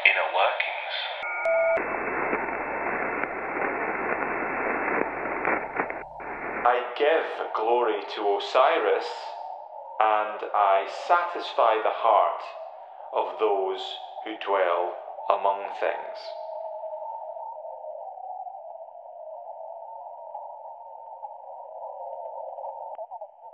inner workings. I give glory to Osiris, and I satisfy the heart of those who dwell among things.